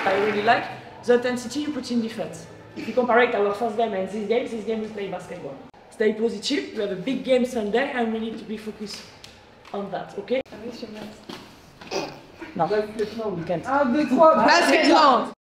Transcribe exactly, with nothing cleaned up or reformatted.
I really like the intensity you put in defense. If you compare it our first game and this game, this game we play basketball. Stay positive, we have a big game Sunday and we need to be focused on that, okay? Ah oui, je sais bien. Non, you can't. un, deux, trois, Basketball!